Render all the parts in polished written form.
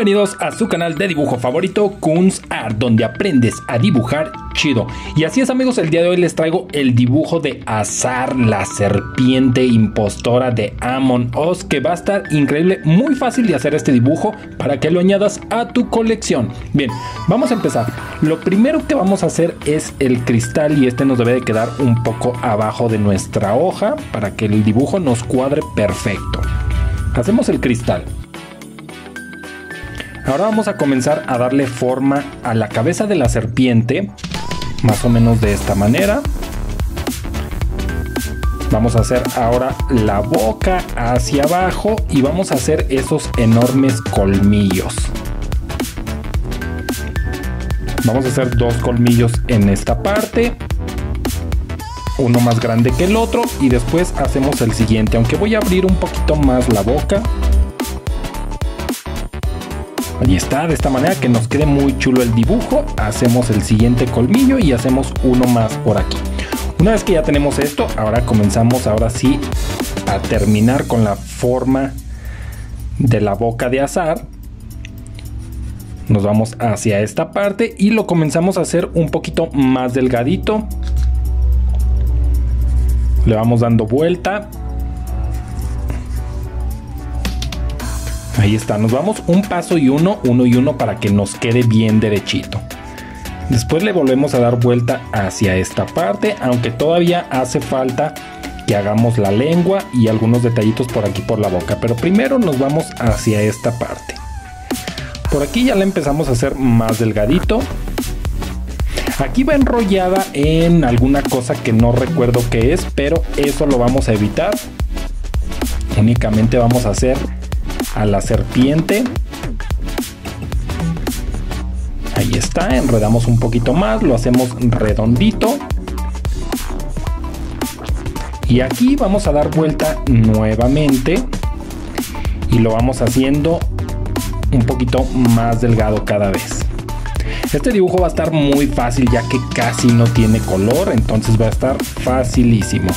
Bienvenidos a su canal de dibujo favorito, Kunz Art, donde aprendes a dibujar chido. Y así es, amigos, el día de hoy les traigo el dibujo de Azar, la serpiente impostora de Among Us, que va a estar increíble, muy fácil de hacer este dibujo para que lo añadas a tu colección. Bien, vamos a empezar. Lo primero que vamos a hacer es el cristal, y este nos debe de quedar un poco abajo de nuestra hoja para que el dibujo nos cuadre perfecto. Hacemos el cristal. Ahora vamos a comenzar a darle forma a la cabeza de la serpiente, más o menos de esta manera. Vamos a hacer ahora la boca hacia abajo y vamos a hacer esos enormes colmillos. Vamos a hacer dos colmillos en esta parte, uno más grande que el otro, y después hacemos el siguiente, aunque voy a abrir un poquito más la boca. Ahí está, de esta manera que nos quede muy chulo el dibujo. Hacemos el siguiente colmillo y hacemos uno más por aquí. Una vez que ya tenemos esto, ahora comenzamos ahora sí a terminar con la forma de la boca de Azar. Nos vamos hacia esta parte y lo comenzamos a hacer un poquito más delgadito. Le vamos dando vuelta. Ahí está, nos vamos un paso y uno para que nos quede bien derechito. Después le volvemos a dar vuelta hacia esta parte, aunque todavía hace falta que hagamos la lengua y algunos detallitos por aquí por la boca. Pero primero nos vamos hacia esta parte. Por aquí ya la empezamos a hacer más delgadito. Aquí va enrollada en alguna cosa que no recuerdo qué es, pero eso lo vamos a evitar. Únicamente vamos a hacer a la serpiente. Ahí está, enredamos un poquito más, lo hacemos redondito. Y aquí vamos a dar vuelta nuevamente y lo vamos haciendo un poquito más delgado cada vez. Este dibujo va a estar muy fácil ya que casi no tiene color, entonces va a estar facilísimo.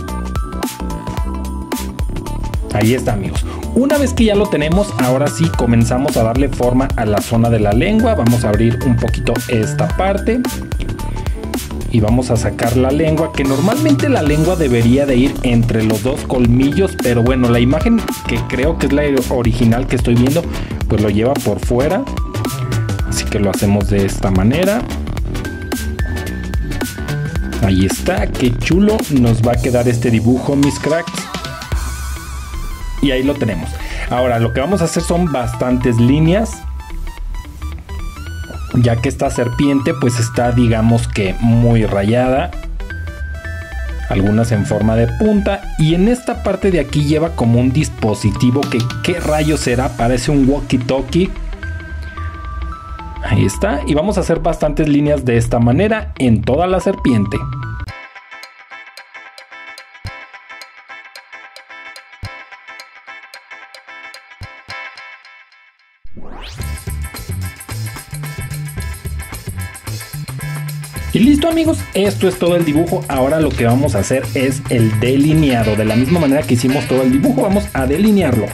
Ahí está, amigos. Una vez que ya lo tenemos, ahora sí comenzamos a darle forma a la zona de la lengua. Vamos a abrir un poquito esta parte y vamos a sacar la lengua, que normalmente la lengua debería de ir entre los dos colmillos, pero bueno, la imagen que creo que es la original que estoy viendo, pues lo lleva por fuera. Así que lo hacemos de esta manera. Ahí está, qué chulo nos va a quedar este dibujo, mis cracks. Y ahí lo tenemos. Ahora lo que vamos a hacer son bastantes líneas, ya que esta serpiente pues está, digamos que muy rayada, algunas en forma de punta, y en esta parte de aquí lleva como un dispositivo que ¿qué rayos será? Parece un walkie-talkie. Ahí está, y vamos a hacer bastantes líneas de esta manera en toda la serpiente. Y listo, amigos, esto es todo el dibujo. Ahora lo que vamos a hacer es el delineado. De la misma manera que hicimos todo el dibujo, vamos a delinearlo.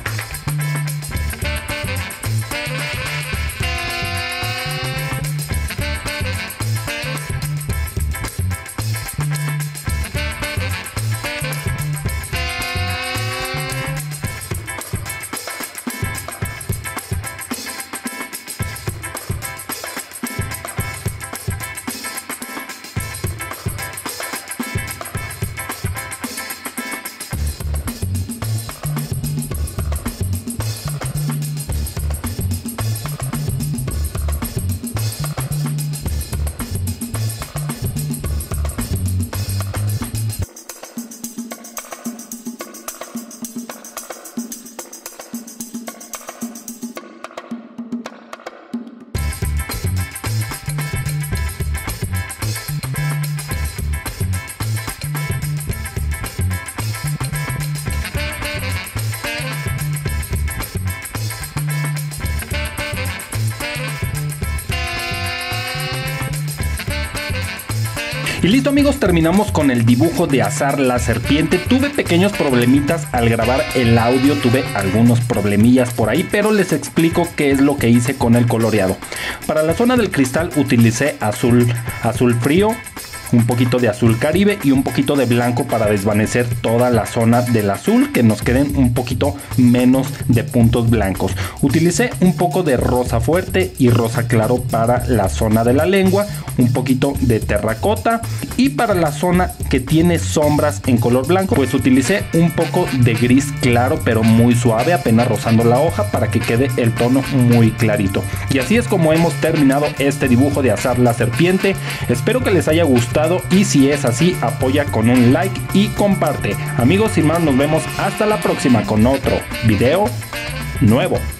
Y listo amigos, terminamos con el dibujo de Azar la serpiente. Tuve pequeños problemitas al grabar el audio, tuve algunos problemillas por ahí, pero les explico qué es lo que hice con el coloreado. Para la zona del cristal utilicé azul frío, un poquito de azul caribe y un poquito de blanco para desvanecer toda la zona del azul, que nos queden un poquito menos de puntos blancos. Utilicé un poco de rosa fuerte y rosa claro para la zona de la lengua, un poquito de terracota, y para la zona que tiene sombras en color blanco pues utilicé un poco de gris claro pero muy suave, apenas rozando la hoja para que quede el tono muy clarito. Y así es como hemos terminado este dibujo de Azar la serpiente. Espero que les haya gustado y si es así, apoya con un like y comparte. Amigos, sin más, nos vemos hasta la próxima con otro video nuevo.